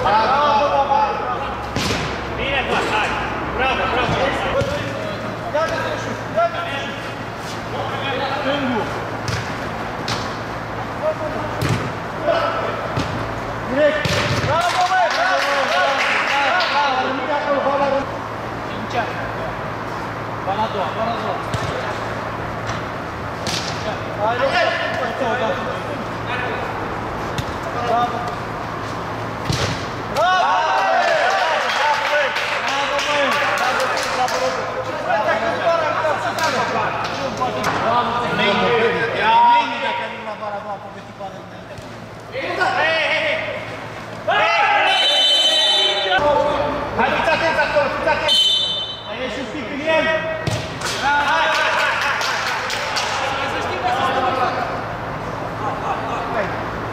Bine, bă, hai! Bravo, bravo! Ia-te sus, ia-te sus! Stângul! Direct! Bravo, băi! Bravo! Rămâne acolo, bala rămâne! Cincea! Bala a doua, bala a doua! Hai, hai! Bravo! Hai, fiți atenți acolo, fiți atenți! Hai, ieși un pic în el! Hai! Să știi că să stăm așa! Hai!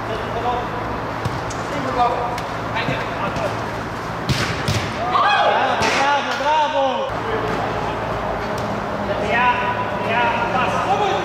Singur la urmă! Haide! Acolo! Bravo, bravo! Ia, pasă!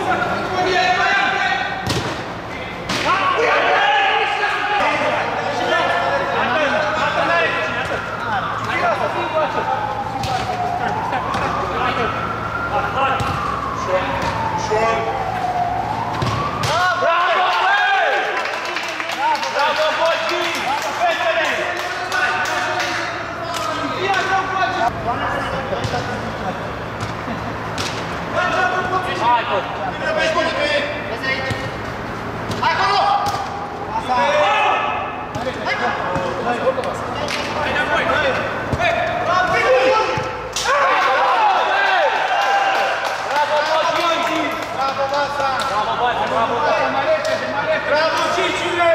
Hai, bă! Hai, acolo! Pasa! Hai, înapoi! Bravo, Bogi! Bravo, Basa! Bravo, Basa! Bravo, Basa! Mai repede, mai repede! Bravo, Cicile!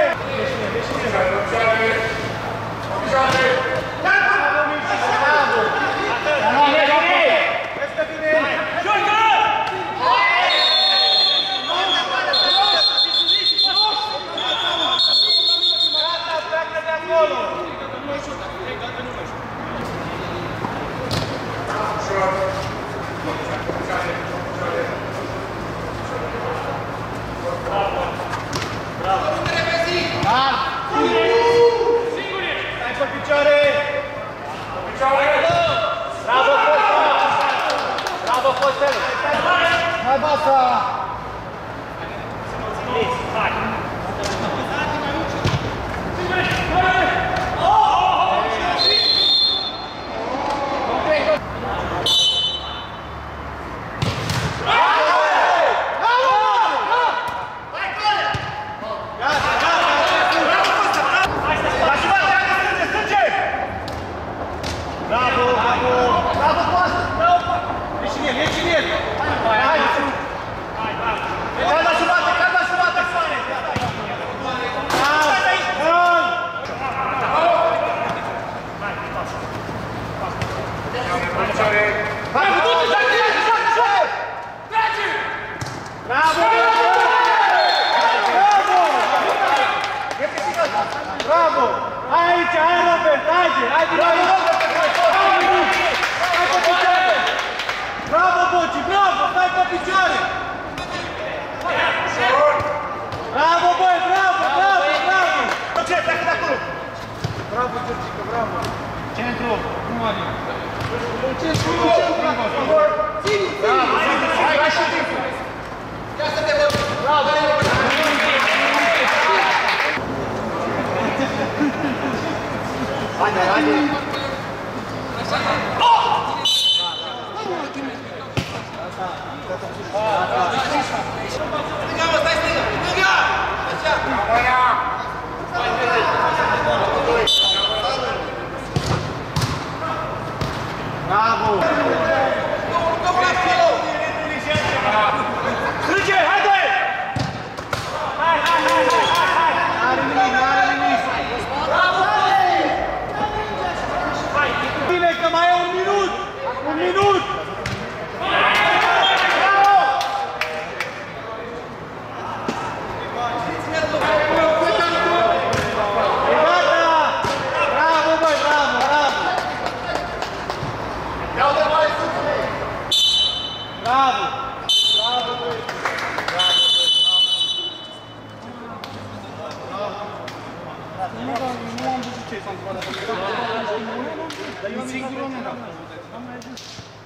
Hai, Basa! Hai! Bravo! Aici, hai Robert, haide! Hai din aici! Stai pe picioare! Bravo, Bogi, bravo! Stai pe picioare! Bravo, băi, bravo, bravo, bravo! Ce, pleacă de acolo! Bravo, Georgica, bravo! Centru! Nu are! Centru! Ține! Hai și timpul! Ia să te văd! Bravo! Haide, haide! Stânga, mă, stai stânga! Stânga! Așa! Bravo! Strânge, haide! Hai, hai, hai, hai, hai! N-are nimic, n-are nimic! Bravo! Bine, că mai e un minut! Un minut! Bravo, băi, bravo, bravo! Bravo! Bravo, băi! Bravo, băi! Nu am văzut ce s-a întâmplat. Dar eu singur nu am dat.